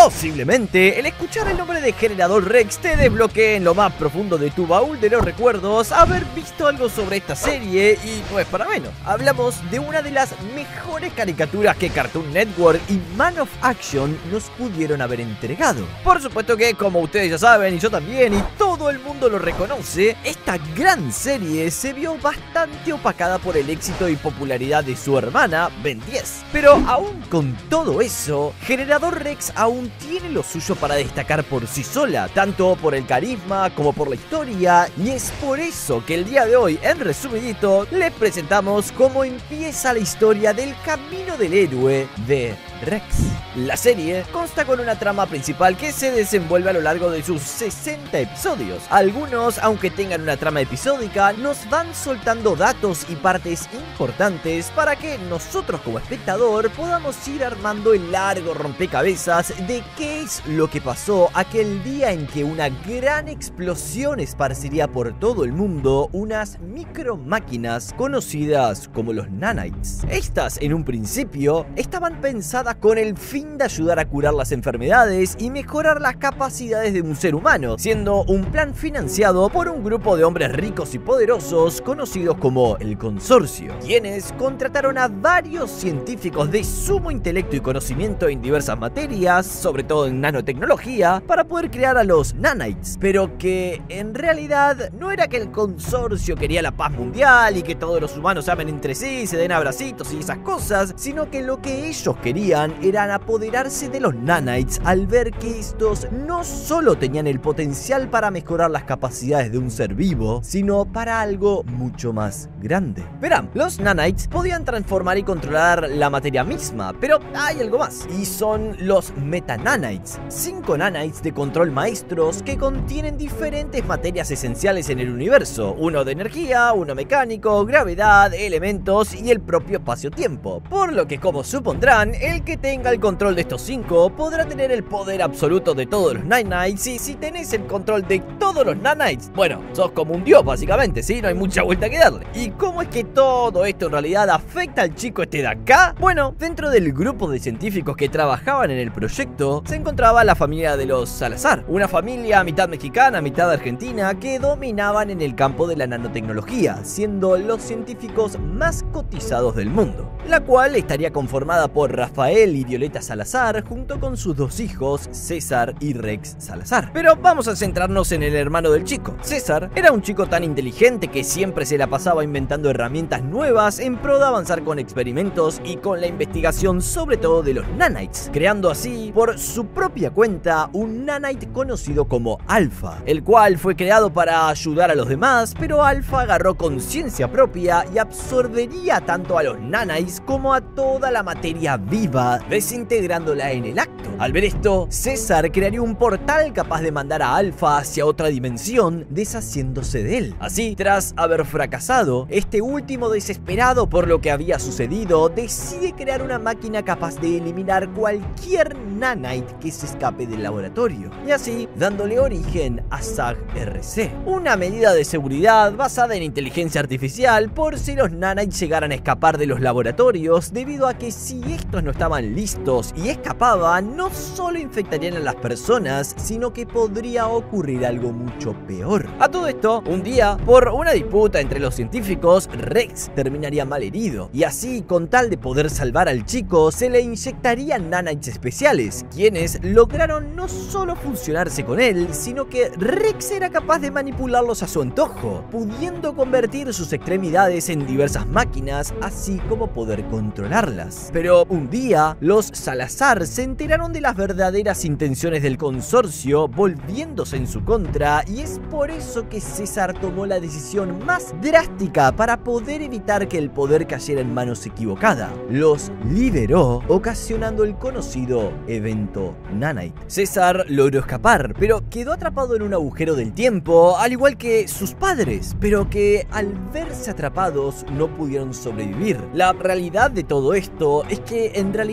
Posiblemente el escuchar el nombre de Generador Rex te desbloquee en lo más profundo de tu baúl de los recuerdos haber visto algo sobre esta serie, y no es para menos. Hablamos de una de las mejores caricaturas que Cartoon Network y Man of Action nos pudieron haber entregado. Por supuesto que, como ustedes ya saben, y yo también, y todo el mundo lo reconoce, esta gran serie se vio bastante opacada por el éxito y popularidad de su hermana, Ben 10. Pero aún con todo eso, Generador Rex aún tiene lo suyo para destacar por sí sola, tanto por el carisma como por la historia, y es por eso que el día de hoy, en resumidito, les presentamos cómo empieza la historia del camino del héroe de Rex. La serie consta con una trama principal que se desenvuelve a lo largo de sus 60 episodios. Algunos, aunque tengan una trama episódica, nos van soltando datos y partes importantes para que nosotros como espectador podamos ir armando el largo rompecabezas de qué es lo que pasó aquel día en que una gran explosión esparciría por todo el mundo unas micromáquinas conocidas como los nanites. Estas, en un principio, estaban pensadas con el fin de ayudar a curar las enfermedades y mejorar las capacidades de un ser humano, siendo un plan financiado por un grupo de hombres ricos y poderosos conocidos como el Consorcio, quienes contrataron a varios científicos de sumo intelecto y conocimiento en diversas materias, sobre todo en nanotecnología, para poder crear a los nanites, pero que en realidad no era que el Consorcio quería la paz mundial y que todos los humanos se amen entre sí, se den abracitos y esas cosas, sino que lo que ellos querían eran apoderarse de los nanites al ver que estos no solo tenían el potencial para mejorar las capacidades de un ser vivo, sino para algo mucho más grande. Verán, los nanites podían transformar y controlar la materia misma, pero hay algo más, y son los metananites, 5 nanites de control maestros que contienen diferentes materias esenciales en el universo, uno de energía, uno mecánico, gravedad, elementos y el propio espacio-tiempo, por lo que, como supondrán, el que tenga el control de estos 5 podrá tener el poder absoluto de todos los nanites, y si tenés el control de todos los nanites, bueno, sos como un dios básicamente, ¿sí? No hay mucha vuelta que darle. ¿Y cómo es que todo esto en realidad afecta al chico este de acá? Bueno, dentro del grupo de científicos que trabajaban en el proyecto se encontraba la familia de los Salazar, una familia mitad mexicana, mitad argentina, que dominaban en el campo de la nanotecnología, siendo los científicos más cotizados del mundo, la cual estaría conformada por Rafael y Violeta Salazar, junto con sus 2 hijos, César y Rex Salazar. Pero vamos a centrarnos en el hermano del chico. César era un chico tan inteligente que siempre se la pasaba inventando herramientas nuevas en pro de avanzar con experimentos y con la investigación, sobre todo de los nanites, creando así por su propia cuenta un nanite conocido como Alpha, el cual fue creado para ayudar a los demás, pero Alpha agarró conciencia propia y absorbería tanto a los nanites como a toda la materia viva, desintegrándola en el acto. Al ver esto, César crearía un portal capaz de mandar a Alpha hacia otra dimensión, deshaciéndose de él. Así, tras haber fracasado, este último, desesperado por lo que había sucedido, decide crear una máquina capaz de eliminar cualquier nanite que se escape del laboratorio, y así dándole origen a SAG-RC, una medida de seguridad basada en inteligencia artificial por si los nanites llegaran a escapar de los laboratorios, debido a que si estos no estaban listos y escapaban, no solo infectarían a las personas, sino que podría ocurrir algo mucho peor. A todo esto, un día, por una disputa entre los científicos, Rex terminaría mal herido, y así, con tal de poder salvar al chico, se le inyectarían nanites especiales, quienes lograron no solo funcionarse con él, sino que Rex era capaz de manipularlos a su antojo, pudiendo convertir sus extremidades en diversas máquinas, así como poder controlarlas. Pero un día, los Salazar se enteraron de las verdaderas intenciones del Consorcio, volviéndose en su contra, y es por eso que César tomó la decisión más drástica para poder evitar que el poder cayera en manos equivocadas. Los liberó, ocasionando el conocido evento Nanite. César logró escapar, pero quedó atrapado en un agujero del tiempo, al igual que sus padres, pero que al verse atrapados no pudieron sobrevivir. La realidad de todo esto es que en realidad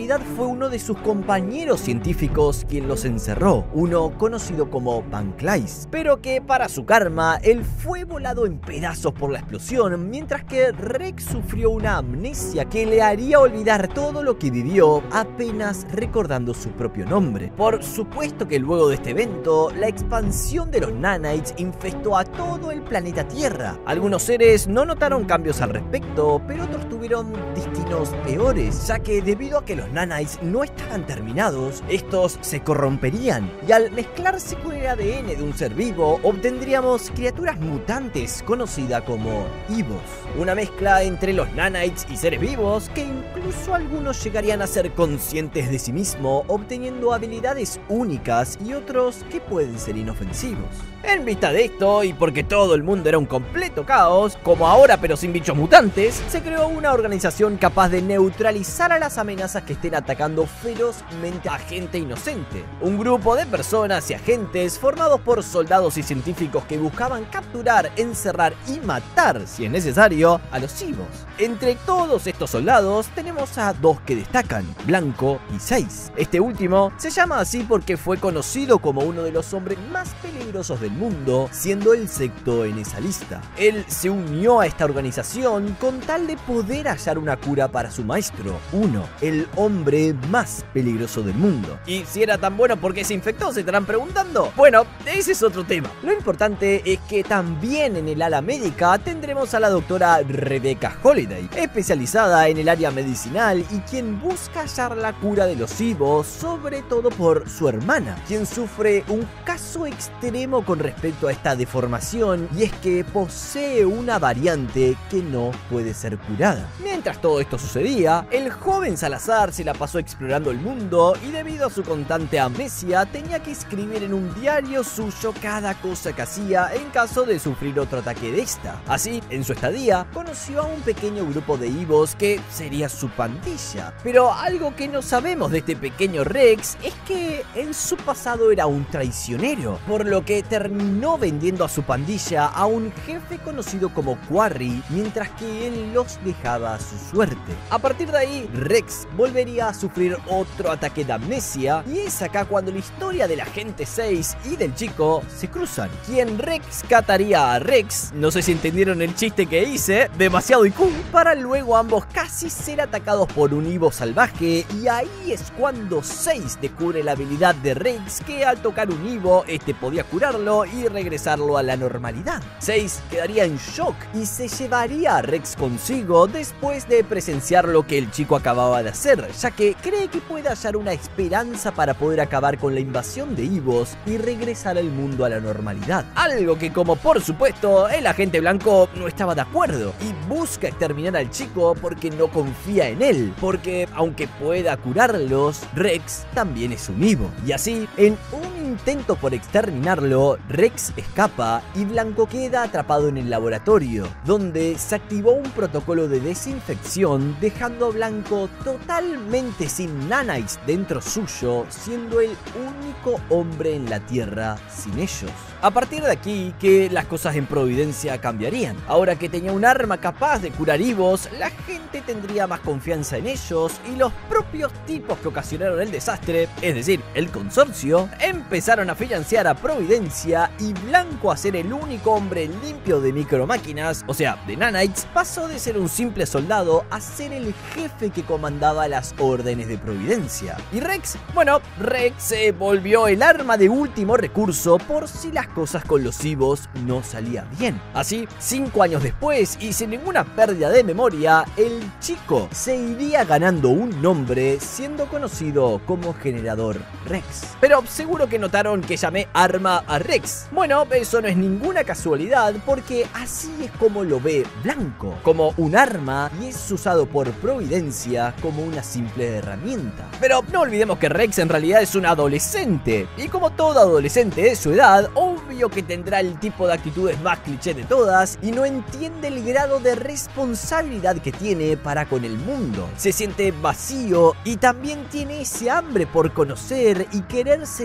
realidad fue uno de sus compañeros científicos quien los encerró, uno conocido como Van Cleef, pero que para su karma, él fue volado en pedazos por la explosión, mientras que Rex sufrió una amnesia que le haría olvidar todo lo que vivió apenas recordando su propio nombre. Por supuesto que luego de este evento, la expansión de los nanites infestó a todo el planeta Tierra. Algunos seres no notaron cambios al respecto, pero otros tuvieron destinos peores, ya que debido a que los nanites no estaban terminados, estos se corromperían, y al mezclarse con el ADN de un ser vivo, obtendríamos criaturas mutantes conocidas como Evos. Una mezcla entre los nanites y seres vivos que incluso algunos llegarían a ser conscientes de sí mismos, obteniendo habilidades únicas y otros que pueden ser inofensivos. En vista de esto, y porque todo el mundo era un completo caos, como ahora pero sin bichos mutantes, se creó una organización capaz de neutralizar a las amenazas que estén atacando ferozmente a gente inocente. Un grupo de personas y agentes formados por soldados y científicos que buscaban capturar, encerrar y matar, si es necesario, a los Evos. Entre todos estos soldados tenemos a dos que destacan, Blanco y Seis. Este último se llama así porque fue conocido como uno de los hombres más peligrosos del mundo, siendo el sexto en esa lista. Él se unió a esta organización con tal de poder hallar una cura para su maestro, Uno, el hombre más peligroso del mundo. Y si era tan bueno, ¿por qué se infectó? ¿Se estarán preguntando? Bueno, ese es otro tema. Lo importante es que también en el ala médica tendremos a la doctora Rebecca Holiday, especializada en el área medicinal y quien busca hallar la cura de los Evos, sobre todo por su hermana, quien sufre un caso extremo con respecto a esta deformación, y es que posee una variante que no puede ser curada. Mientras todo esto sucedía, el joven Salazar se la pasó explorando el mundo y debido a su constante amnesia tenía que escribir en un diario suyo cada cosa que hacía en caso de sufrir otro ataque de esta. Así, en su estadía, conoció a un pequeño grupo de Evos que sería su pandilla. Pero algo que no sabemos de este pequeño Rex es que en su pasado era un traicionero, por lo que terminó vendiendo a su pandilla a un jefe conocido como Quarry, mientras que él los dejaba a su suerte. A partir de ahí, Rex volvería a sufrir otro ataque de amnesia, y es acá cuando la historia del agente 6 y del chico se cruzan, quien rescataría a Rex, no sé si entendieron el chiste que hice, demasiado IQ, para luego ambos casi ser atacados por un Evo salvaje, y ahí es cuando 6 descubre la habilidad de Rex, que al tocar un Evo, este podía curarlo y regresarlo a la normalidad. 6 quedaría en shock y se llevaría a Rex consigo después de presenciar lo que el chico acababa de hacer, ya que cree que puede hallar una esperanza para poder acabar con la invasión de Evos y regresar al mundo a la normalidad. Algo que, como por supuesto, el agente blanco no estaba de acuerdo y busca exterminar al chico porque no confía en él, porque aunque pueda curarlos, Rex también es un Evo. Y así, en un intento por exterminarlo, Rex escapa y Blanco queda atrapado en el laboratorio, donde se activó un protocolo de desinfección, dejando a Blanco totalmente sin nanites dentro suyo, siendo el único hombre en la Tierra sin ellos. A partir de aquí, que las cosas en Providencia cambiarían. Ahora que tenía un arma capaz de curar Evos, la gente tendría más confianza en ellos, y los propios tipos que ocasionaron el desastre, es decir, el consorcio, empezaron a financiar a Providencia, y Blanco, a ser el único hombre limpio de micromáquinas, o sea, de nanites, pasó de ser un simple soldado a ser el jefe que comandaba las órdenes de Providencia. Y Rex, bueno, Rex se volvió el arma de último recurso por si las cosas con los Evos no salían bien. Así, 5 años después y sin ninguna pérdida de memoria, el chico se iría ganando un nombre siendo conocido como Generador Rex. Pero seguro que notaron que llamé arma a Rex. Bueno, eso no es ninguna casualidad, porque así es como lo ve Blanco, como un arma, y es usado por Providencia como una simple herramienta. Pero no olvidemos que Rex en realidad es un adolescente, y como todo adolescente de su edad, obvio que tendrá el tipo de actitudes más cliché de todas, y no entiende el grado de responsabilidad que tiene para con el mundo. Se siente vacío y también tiene ese hambre por conocer y querer sentir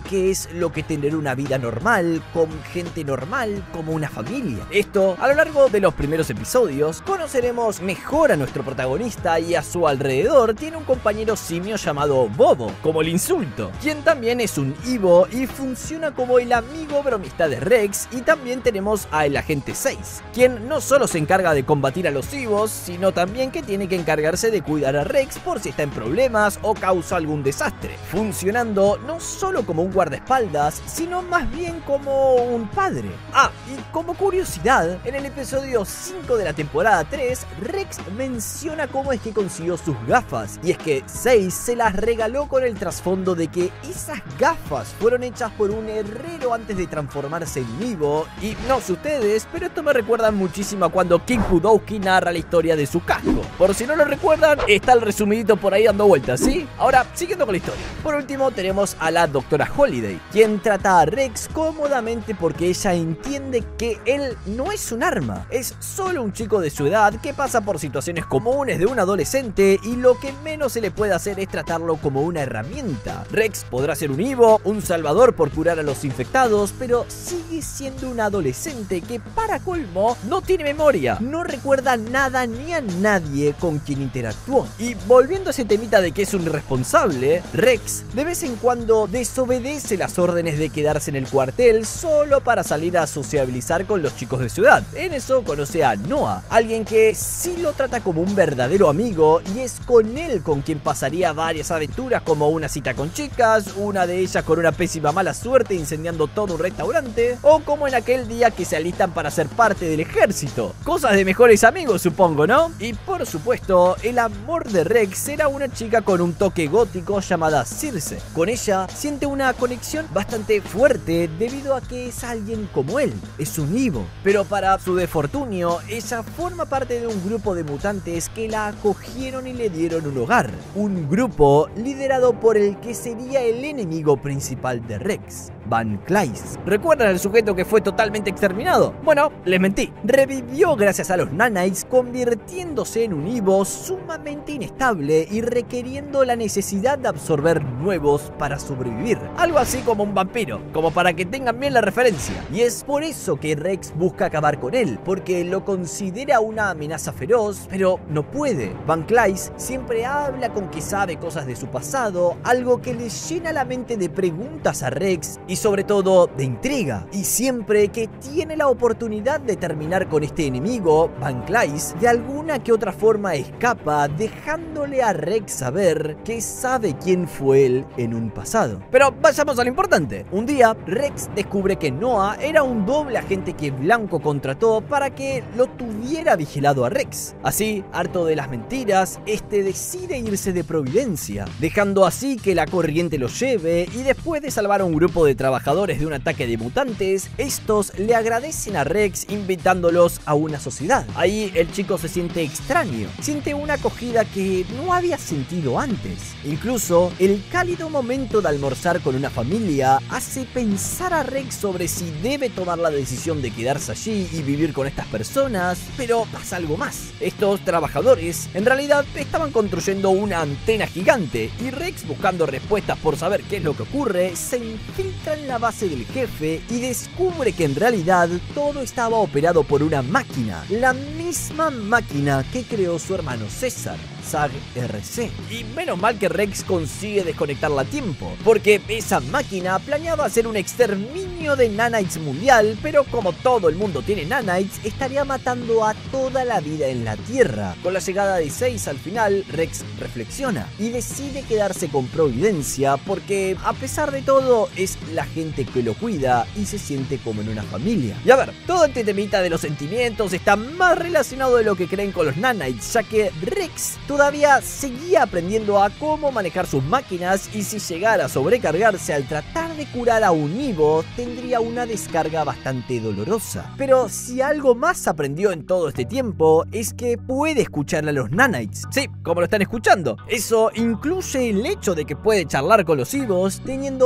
qué es lo que tener una vida normal, con gente normal, como una familia. Esto, a lo largo de los primeros episodios, conoceremos mejor a nuestro protagonista y a su alrededor tiene un compañero simio llamado Bobo, como el insulto, quien también es un Evo y funciona como el amigo bromista de Rex, y también tenemos a el agente 6, quien no solo se encarga de combatir a los Evos, sino también que tiene que encargarse de cuidar a Rex por si está en problemas o causa algún desastre, funcionando no solo como un guardaespaldas, sino más bien como un padre. Ah, y como curiosidad, en el episodio 5 de la temporada 3, Rex menciona cómo es que consiguió sus gafas, y es que 6 se las regaló con el trasfondo de que esas gafas fueron hechas por un herrero antes de transformarse en Evo, y no sé ustedes, pero esto me recuerda muchísimo a cuando King Pudowski narra la historia de su casco. Por si no lo recuerdan, está el resumidito por ahí dando vueltas, ¿sí? Ahora, siguiendo con la historia. Por último, tenemos a la doctora Holiday, quien trata a Rex cómodamente porque ella entiende que él no es un arma, es solo un chico de su edad que pasa por situaciones comunes de un adolescente y lo que menos se le puede hacer es tratarlo como una herramienta. Rex podrá ser un Evo, un salvador por curar a los infectados, pero sigue siendo un adolescente que, para colmo, no tiene memoria, no recuerda nada ni a nadie con quien interactuó. Y volviendo a ese temita de que es un irresponsable, Rex de vez en cuando desobedece las órdenes de quedarse en el cuartel solo para salir a sociabilizar con los chicos de su edad. En eso conoce a Noah, alguien que sí lo trata como un verdadero amigo, y es con él con quien pasaría varias aventuras, como una cita con chicas, una de ellas con una pésima mala suerte incendiando todo un restaurante, o como en aquel día que se alistan para ser parte del ejército. Cosas de mejores amigos, supongo, ¿no? Y por supuesto, el amor de Rex era una chica con un toque gótico llamada Circe. Con ella siente una conexión bastante fuerte debido a que es alguien como él, es un Evo. Pero para su desfortunio, ella forma parte de un grupo de mutantes que la acogieron y le dieron un hogar. Un grupo liderado por el que sería el enemigo principal de Rex, Van Cleise. ¿Recuerdan al sujeto que fue totalmente exterminado? Bueno, les mentí. Revivió gracias a los nanites, convirtiéndose en un Evo sumamente inestable y requiriendo la necesidad de absorber nuevos para sobrevivir. Algo así como un vampiro, como para que tengan bien la referencia. Y es por eso que Rex busca acabar con él, porque lo considera una amenaza feroz, pero no puede. Van Cleise siempre habla con que sabe cosas de su pasado, algo que le llena la mente de preguntas a Rex y sobre todo de intriga. Y siempre que tiene la oportunidad de terminar con este enemigo, Van Cleise de alguna que otra forma escapa, dejándole a Rex saber que sabe quién fue él en un pasado. Pero vayamos a lo importante. Un día, Rex descubre que Noah era un doble agente que Blanco contrató para que lo tuviera vigilado a Rex. Así, harto de las mentiras, este decide irse de Providencia, dejando así que la corriente lo lleve, y después de salvar a un grupo de trabajadores de un ataque de mutantes, estos le agradecen a Rex invitándolos a una sociedad. Ahí el chico se siente extraño, siente una acogida que no había sentido antes. Incluso el cálido momento de almorzar con una familia hace pensar a Rex sobre si debe tomar la decisión de quedarse allí y vivir con estas personas, pero pasa algo más. Estos trabajadores en realidad estaban construyendo una antena gigante, y Rex, buscando respuestas por saber qué es lo que ocurre, se infiltra en la base del jefe y descubre que en realidad todo estaba operado por una máquina, la misma máquina que creó su hermano César, SAG-RC. Y menos mal que Rex consigue desconectarla a tiempo, porque esa máquina planeaba hacer un exterminio de nanites mundial, pero como todo el mundo tiene nanites, estaría matando a toda la vida en la Tierra. Con la llegada de 6 al final, Rex reflexiona y decide quedarse con Providencia porque, a pesar de todo, es la gente que lo cuida y se siente como en una familia. Y a ver, todo este temita de los sentimientos está más relacionado de lo que creen con los nanites, ya que Rex todavía seguía aprendiendo a cómo manejar sus máquinas, y si llegara a sobrecargarse al tratar de curar a un Evo, tendría una descarga bastante dolorosa. Pero si algo más aprendió en todo este tiempo, es que puede escuchar a los nanites. Sí, como lo están escuchando. Eso incluye el hecho de que puede charlar con los Evos, teniendo mucho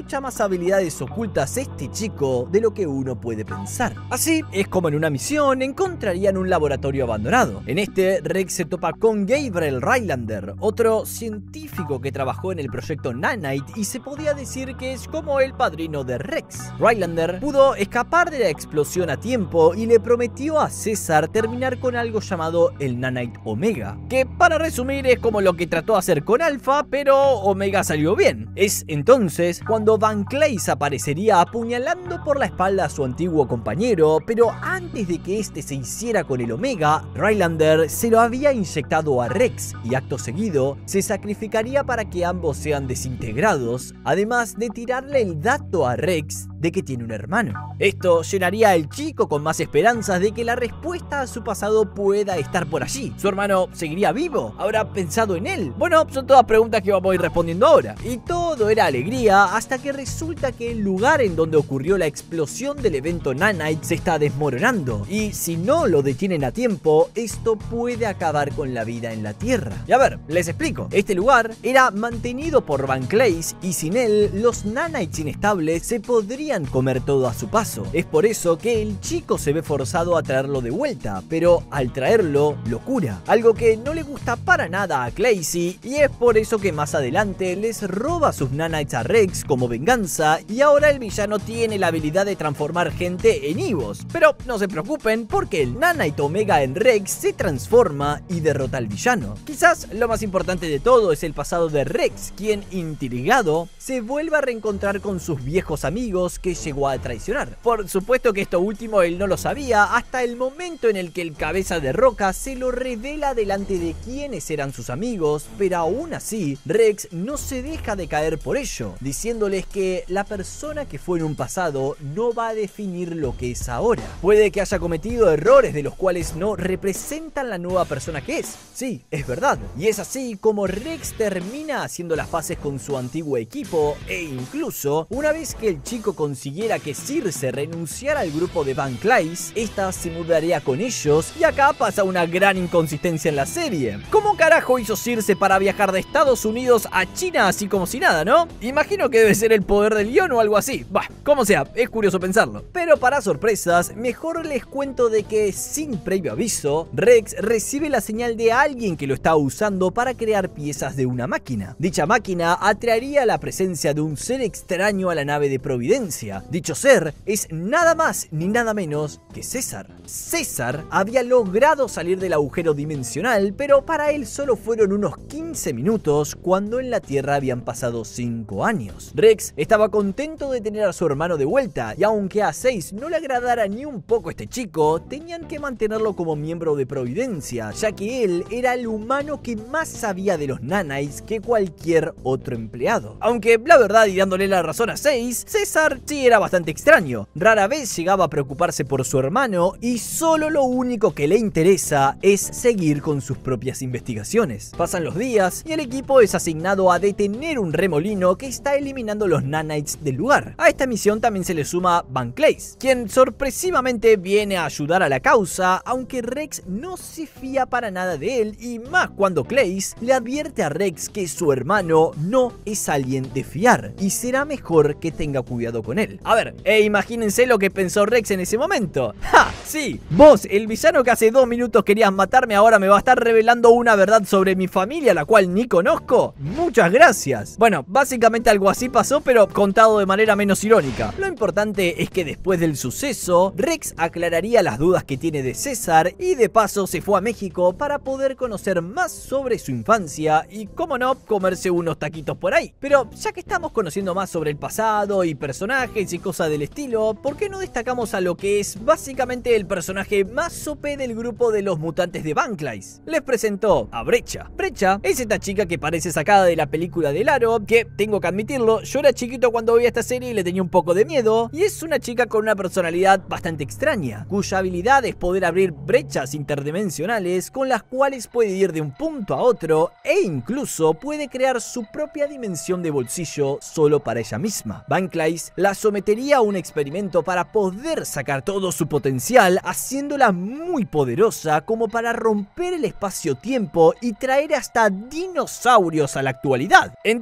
muchas más habilidades ocultas este chico de lo que uno puede pensar. Así es como en una misión encontrarían un laboratorio abandonado. En este, Rex se topa con Gabriel Rylander, otro científico que trabajó en el proyecto Nanite y se podía decir que es como el padrino de Rex. Rylander pudo escapar de la explosión a tiempo y le prometió a César terminar con algo llamado el Nanite Omega, que para resumir es como lo que trató de hacer con Alpha, pero Omega salió bien. Es entonces cuando Van Clays aparecería apuñalando por la espalda a su antiguo compañero, pero antes de que este se hiciera con el Omega, Rylander se lo había inyectado a Rex y acto seguido se sacrificaría para que ambos sean desintegrados, además de tirarle el dato a Rex de que tiene un hermano. Esto llenaría al chico con más esperanzas de que la respuesta a su pasado pueda estar por allí. ¿Su hermano seguiría vivo? ¿Habrá pensado en él? Bueno, son todas preguntas que vamos a ir respondiendo ahora. Y todo era alegría hasta que resulta que el lugar en donde ocurrió la explosión del evento Nanite se está desmoronando. Y si no lo detienen a tiempo, esto puede acabar con la vida en la Tierra. Y a ver, les explico. Este lugar era mantenido por Van Clays y sin él, los Nanites inestables se podrían comer todo a su paso. Es por eso que el chico se ve forzado a traerlo de vuelta, pero al traerlo, lo cura. Algo que no le gusta para nada a Claycy, y es por eso que más adelante les roba sus Nanites a Rex como venganza, y ahora el villano tiene la habilidad de transformar gente en Evos. Pero no se preocupen, porque el Nanite Omega en Rex se transforma y derrota al villano. Quizás lo más importante de todo es el pasado de Rex, quien, intrigado, se vuelve a reencontrar con sus viejos amigos que llegó a traicionar. Por supuesto que esto último él no lo sabía hasta el momento en el que el cabeza de roca se lo revela delante de quienes eran sus amigos, pero aún así Rex no se deja de caer por ello, diciéndoles que la persona que fue en un pasado no va a definir lo que es ahora. Puede que haya cometido errores de los cuales no representan la nueva persona que es. Sí, es verdad. Y es así como Rex termina haciendo las paces con su antiguo equipo, e incluso una vez que el chico consiguiera que Circe renunciara al grupo de Van Clays, esta se mudaría con ellos, y acá pasa una gran inconsistencia en la serie. ¿Cómo carajo hizo Circe para viajar de Estados Unidos a China así como si nada, no? Imagino que debe ser el poder del guión o algo así. Bah, como sea, es curioso pensarlo. Pero para sorpresas, mejor les cuento de que sin previo aviso, Rex recibe la señal de alguien que lo está usando para crear piezas de una máquina. Dicha máquina atraería la presencia de un ser extraño a la nave de Providencia. Dicho ser es nada más ni nada menos que César. César había logrado salir del agujero dimensional, pero para él solo fueron unos 15 minutos cuando en la Tierra habían pasado 5 años. Rex estaba contento de tener a su hermano de vuelta, y aunque a 6 no le agradara ni un poco este chico, tenían que mantenerlo como miembro de Providencia, ya que él era el humano que más sabía de los Nanites que cualquier otro empleado. Aunque la verdad, y dándole la razón a 6, César sí era bastante extraño. Rara vez llegaba a preocuparse por su hermano y solo lo único que le interesa es seguir con sus propias investigaciones. Pasan los días y el equipo es asignado a detener un remolino que está eliminando los Nanites del lugar. A esta misión también se le suma Van Clays, quien sorpresivamente viene a ayudar a la causa, aunque Rex no se fía para nada de él, y más cuando Clays le advierte a Rex que su hermano no es alguien de fiar y será mejor que tenga cuidado con él. A ver, imagínense lo que pensó Rex en ese momento. ¡Ja! Sí, vos, el villano que hace 2 minutos querías matarme, ahora me va a estar revelando una verdad sobre mi familia, la cual ni conozco. Muchas gracias. Bueno, básicamente algo así pasó, pero contado de manera menos irónica. Lo importante es que después del suceso, Rex aclararía las dudas que tiene de César y de paso se fue a México para poder conocer más sobre su infancia y, como no, comerse unos taquitos por ahí. Pero ya que estamos conociendo más sobre el pasado y personajes y cosas del estilo, ¿por qué no destacamos a lo que es básicamente el personaje más OP del grupo de los mutantes de Van Clays? Les presento a Brecha. Brecha es esta chica que parece sacada de la película del Aro, que tengo que admitirlo, yo era chiquito cuando veía esta serie y le tenía un poco de miedo, y es una chica con una personalidad bastante extraña, cuya habilidad es poder abrir brechas interdimensionales con las cuales puede ir de un punto a otro e incluso puede crear su propia dimensión de bolsillo solo para ella misma. Van Clays la sometería a un experimento para poder sacar todo su potencial, haciéndola muy poderosa como para romper el espacio-tiempo y traer hasta dinosaurios a la actualidad. ¿Entienden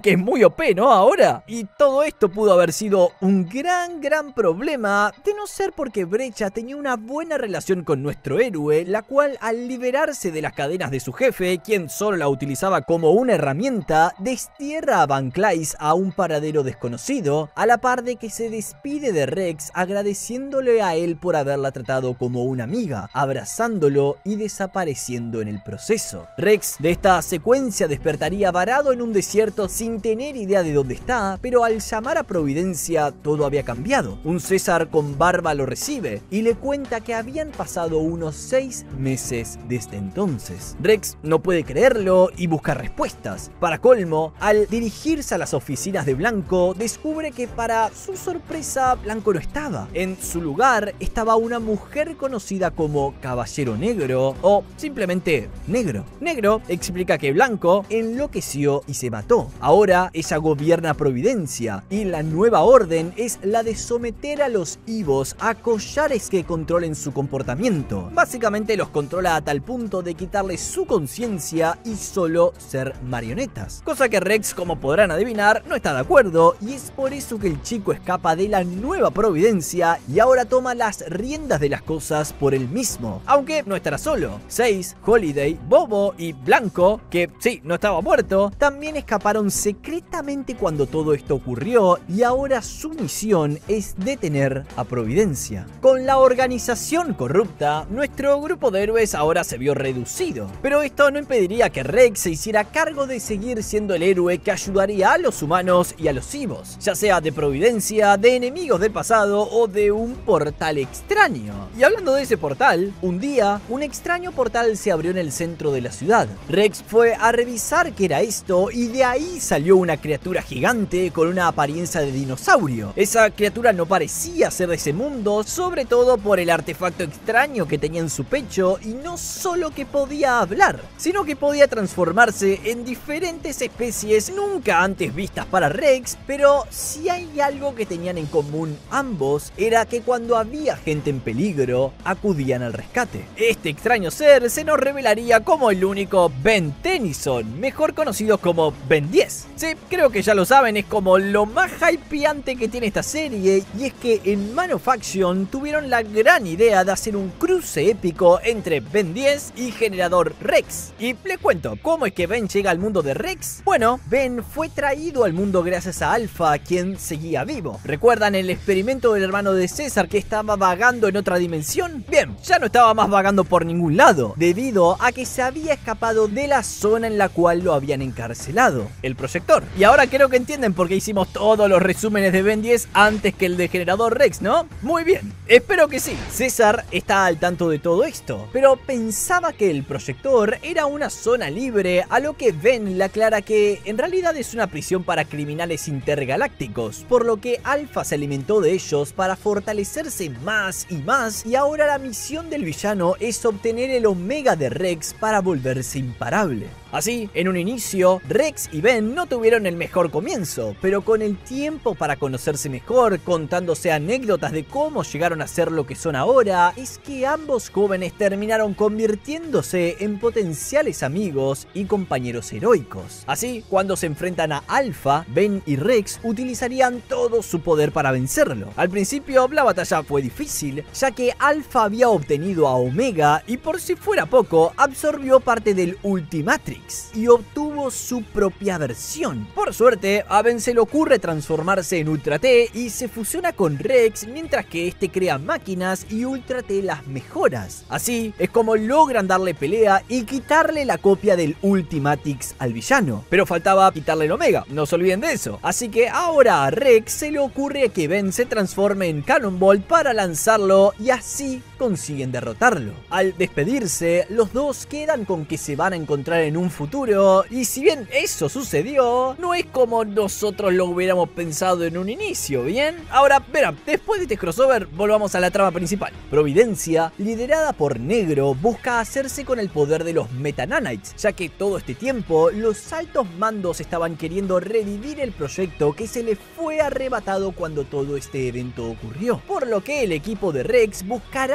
que es muy OP, ¿no? Ahora. Y todo esto pudo haber sido un gran problema, de no ser porque Brecha tenía una buena relación con nuestro héroe, la cual al liberarse de las cadenas de su jefe, quien solo la utilizaba como una herramienta, destierra a Van Cleef a un paradero desconocido, a la par de que se despide de Rex agradeciéndole a él por haberla tratado como una amiga, abrazándolo y desapareciendo en el proceso. Rex de esta secuencia despertaría varado en un desierto sin tener idea de dónde está, pero al llamar a Providencia todo había cambiado. Un César con barba lo recibe y le cuenta que habían pasado unos 6 meses desde entonces. Rex no puede creerlo y busca respuestas. Para colmo, al dirigirse a las oficinas de Blanco, descubre que para su sorpresa Blanco no estaba. En su lugar estaba una mujer conocida como Caballero Negro o simplemente Negro. Negro explica que Blanco enloqueció y se mató. Ahora ella gobierna Providencia y la nueva orden es la de someter a los Evos a collares que controlen su comportamiento. Básicamente los controla a tal punto de quitarles su conciencia y solo ser marionetas. Cosa que Rex, como podrán adivinar, no está de acuerdo y es por eso que el chico escapa de la nueva Providencia y ahora toma las riendas de las cosas por él mismo. Aunque no estará solo. Seis, Holiday, Bobo y Blanco, que sí, no estaba muerto, también escaparon secretamente cuando todo esto ocurrió y ahora su misión es detener a Providencia. Con la organización corrupta, nuestro grupo de héroes ahora se vio reducido, pero esto no impediría que Rex se hiciera cargo de seguir siendo el héroe que ayudaría a los humanos y a los Evos, ya sea de Providencia, de enemigos del pasado o de un portal extraño. Y hablando de ese portal, un día, un extraño portal se abrió en el centro de la ciudad. Rex fue a revisar qué era esto y de ahí salió una criatura gigante con una apariencia de dinosaurio. Esa criatura no parecía ser de ese mundo, sobre todo por el artefacto extraño que tenía en su pecho, y no solo que podía hablar, sino que podía transformarse en diferentes especies nunca antes vistas para Rex, pero si hay algo que tenían en común ambos era que cuando había gente en peligro, acudían al rescate. Este extraño ser se nos revelaría como el único Ben Tennyson, mejor conocido como Ben 10. Sí, creo que ya lo saben, es como lo más hypeante que tiene esta serie, y es que en Man of Action tuvieron la gran idea de hacer un cruce épico entre Ben 10 y Generador Rex. Y les cuento, ¿cómo es que Ben llega al mundo de Rex? Bueno, Ben fue traído al mundo gracias a Alpha, quien seguía vivo. ¿Recuerdan el experimento del hermano de César que estaba vagando en otra dimensión? Bien, ya no estaba más vagando por ningún lado, debido a que se había escapado de la zona en la cual lo habían encarcelado, el proyector. Y ahora creo que entienden por qué hicimos todos los resúmenes de Ben 10 antes que el de Generador Rex, ¿no? Muy bien, espero que sí. César está al tanto de todo esto, pero pensaba que el proyector era una zona libre, a lo que Ben le aclara que en realidad es una prisión para criminales intergalácticos, por lo que Alpha se alimentó de ellos para fortalecerse más y más, y ahora la misión del villano es obtener el Omega de Rex para volverse imparable. Así, en un inicio, Rex y Ben no tuvieron el mejor comienzo, pero con el tiempo para conocerse mejor, contándose anécdotas de cómo llegaron a ser lo que son ahora, es que ambos jóvenes terminaron convirtiéndose en potenciales amigos y compañeros heroicos. Así, cuando se enfrentan a Alpha, Ben y Rex utilizarían todo su poder para vencerlo. Al principio, la batalla fue difícil, ya que Alpha había obtenido a Omega y, por si fuera poco, absorbió parte del Ultimatrix y obtuvo su propia versión. Por suerte, a Ben se le ocurre transformarse en Ultra T y se fusiona con Rex, mientras que este crea máquinas y Ultra T las mejoras. Así es como logran darle pelea y quitarle la copia del Ultimatrix al villano. Pero faltaba quitarle el Omega, no se olviden de eso. Así que ahora a Rex se le ocurre que Ben se transforme en Cannonball para lanzarlo, y así consiguen derrotarlo. Al despedirse, los dos quedan con que se van a encontrar en un futuro, y si bien eso sucedió, no es como nosotros lo hubiéramos pensado en un inicio, ¿bien? Ahora, verán, después de este crossover, volvamos a la trama principal. Providencia, liderada por Negro, busca hacerse con el poder de los Meta Nanites, ya que todo este tiempo, los altos mandos estaban queriendo revivir el proyecto que se le fue arrebatado cuando todo este evento ocurrió. Por lo que el equipo de Rex buscará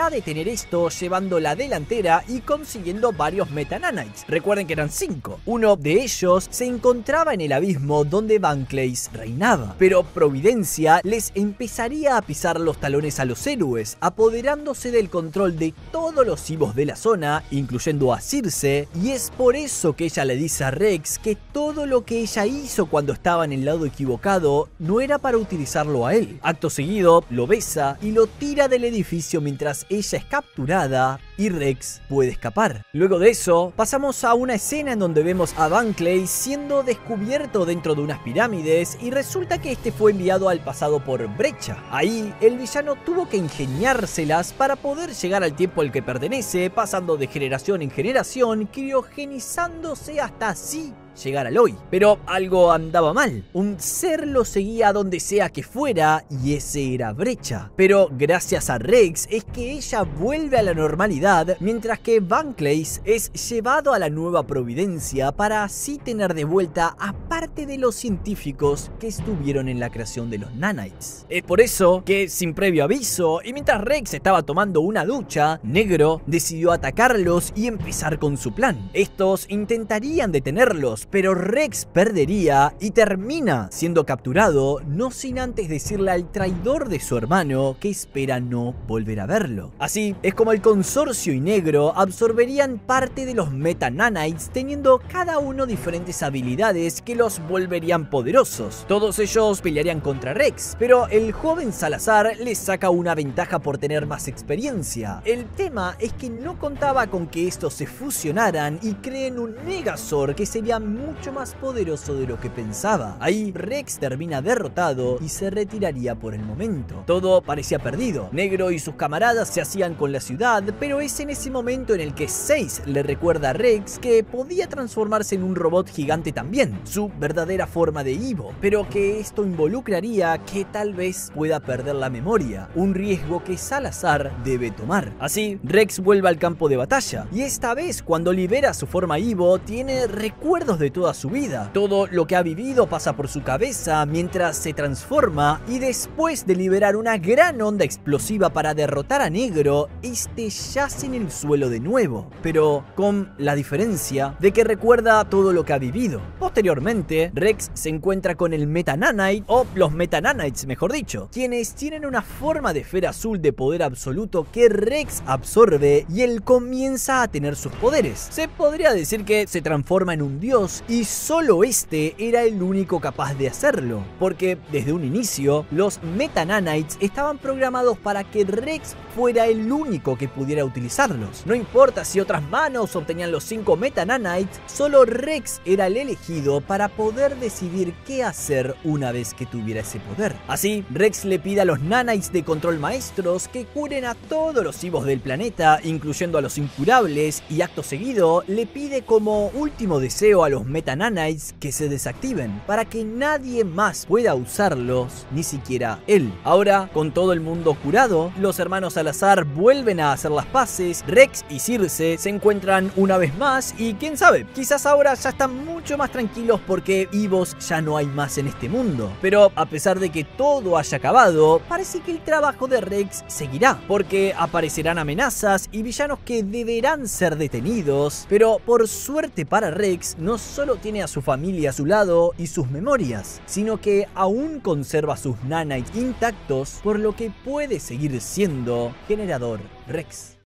a detener esto llevando la delantera y consiguiendo varios Meta Nanites. Recuerden que eran 5. Uno de ellos se encontraba en el abismo donde Van Cleef reinaba, pero Providencia les empezaría a pisar los talones a los héroes, apoderándose del control de todos los Evos de la zona, incluyendo a Circe, y es por eso que ella le dice a Rex que todo lo que ella hizo cuando estaba en el lado equivocado no era para utilizarlo a él. Acto seguido, lo besa y lo tira del edificio mientras ella es capturada y Rex puede escapar. Luego de eso, pasamos a una escena en donde vemos a Van Cleef siendo descubierto dentro de unas pirámides y resulta que este fue enviado al pasado por Brecha. Ahí, el villano tuvo que ingeniárselas para poder llegar al tiempo al que pertenece, pasando de generación en generación, criogenizándose hasta así llegar al hoy. Pero algo andaba mal. Un ser lo seguía a donde sea que fuera y ese era Brecha. Pero gracias a Rex es que ella vuelve a la normalidad, mientras que Van Cleef es llevado a la nueva Providencia para así tener de vuelta a parte de los científicos que estuvieron en la creación de los Nanites. Es por eso que, sin previo aviso y mientras Rex estaba tomando una ducha, Negro decidió atacarlos y empezar con su plan. Estos intentarían detenerlos, pero Rex perdería y termina siendo capturado, no sin antes decirle al traidor de su hermano que espera no volver a verlo. Así es como el Consorcio y Negro absorberían parte de los Meta Nanites, teniendo cada uno diferentes habilidades que los volverían poderosos. Todos ellos pelearían contra Rex, pero el joven Salazar les saca una ventaja por tener más experiencia. El tema es que no contaba con que estos se fusionaran y creen un Megazord que sería mucho más poderoso de lo que pensaba. Ahí Rex termina derrotado y se retiraría por el momento. Todo parecía perdido. Negro y sus camaradas se hacían con la ciudad, pero es en ese momento en el que Seize le recuerda a Rex que podía transformarse en un robot gigante también, su verdadera forma de Evo, pero que esto involucraría que tal vez pueda perder la memoria, un riesgo que Salazar debe tomar. Así, Rex vuelve al campo de batalla, y esta vez cuando libera su forma Evo tiene recuerdos de toda su vida. Todo lo que ha vivido pasa por su cabeza mientras se transforma y después de liberar una gran onda explosiva para derrotar a Negro, este yace en el suelo de nuevo, pero con la diferencia de que recuerda todo lo que ha vivido. Posteriormente, Rex se encuentra con el Meta Nanite, o los Meta Nanites mejor dicho, quienes tienen una forma de esfera azul de poder absoluto que Rex absorbe y él comienza a tener sus poderes. Se podría decir que se transforma en un dios y solo este era el único capaz de hacerlo, porque desde un inicio los Meta Nanites estaban programados para que Rex fuera el único que pudiera utilizarlos. No importa si otras manos obtenían los 5 Meta Nanites, solo Rex era el elegido para poder decidir qué hacer una vez que tuviera ese poder. Así, Rex le pide a los Nanites de control maestros que curen a todos los Evos del planeta, incluyendo a los incurables, y acto seguido le pide como último deseo a los Meta Nanites que se desactiven, para que nadie más pueda usarlos, ni siquiera él. Ahora, con todo el mundo curado, los hermanos Salazar vuelven a hacer las paces, Rex y Circe se encuentran una vez más y quién sabe, quizás ahora ya están mucho más tranquilos porque Evos ya no hay más en este mundo. Pero a pesar de que todo haya acabado, parece que el trabajo de Rex seguirá, porque aparecerán amenazas y villanos que deberán ser detenidos, pero por suerte para Rex no solo tiene a su familia a su lado y sus memorias, sino que aún conserva sus Nanites intactos, por lo que puede seguir siendo Generador Rex.